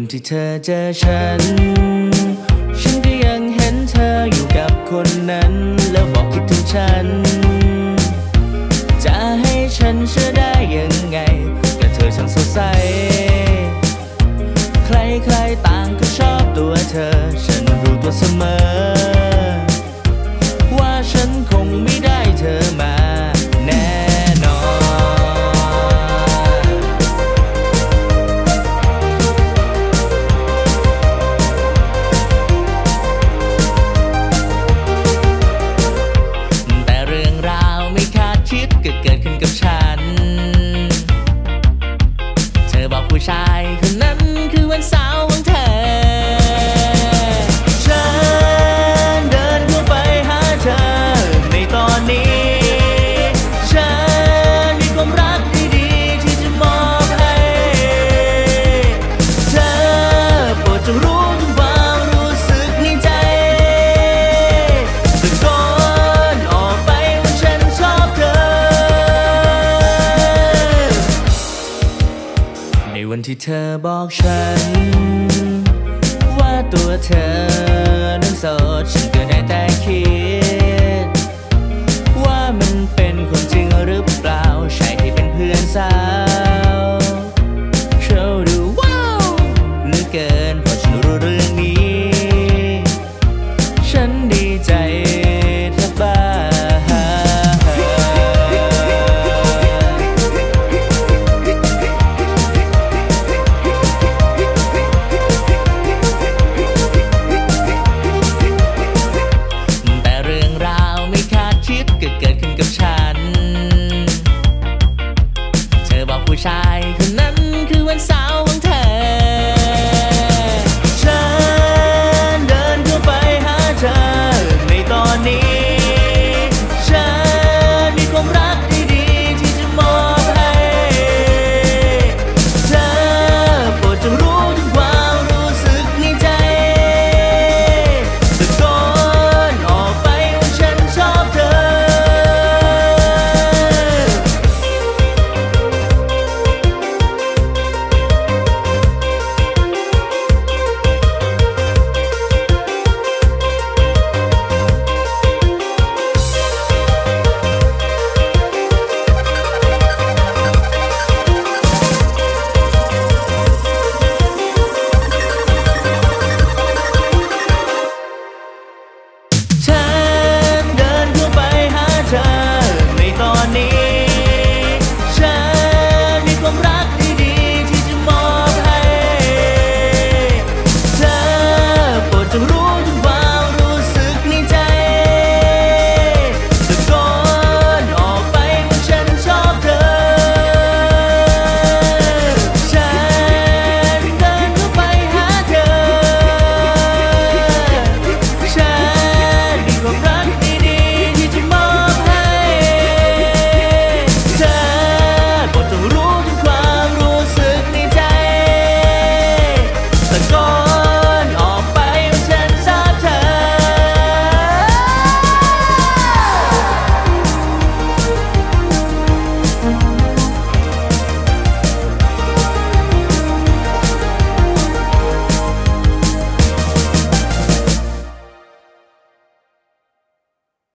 ที่เธอเจอฉันก็ยังเห็นเธออยู่กับคนนั้นแล้วบอกคิดถึงฉันจะให้ฉันเชื่อได้ยังไงแต่เธอช่างสดใสใครๆต่างก็ชอบตัวเธอฉันรู้ตัวเสมอว่าฉันคงไม่ได้เธอมาแน่นอนแต่เรื่องราวไม่คาดคิดก็เกิดขึ้นกับฉันเธอบอกผู้ชายคนนั้นคือวันเสาร์ของเธอฉันเดินเข้าไปหาเธอในตอนนี้ฉันมีความรักดีๆที่จะมอบให้เธอโปรดจงรู้ถึงความรู้สึกในใจตะโกนออกไปว่าฉันชอบเธอในวันที่เธอบอกฉันว่าตัวเธอนั้นโสดฉันก็ได้แต่คิดว่ามันเป็นคนจริงหรือเปล่าใช่ที่เป็นเพื่อนสาวเขาดูว้าวเหลือเกินเพราะฉันรู้เรื่องนี้ฉันดีใจแทบบ้าแต่เรื่องราวไม่คาดคิดก็เกิดขึ้นกับฉันเธอบอกผู้ชาย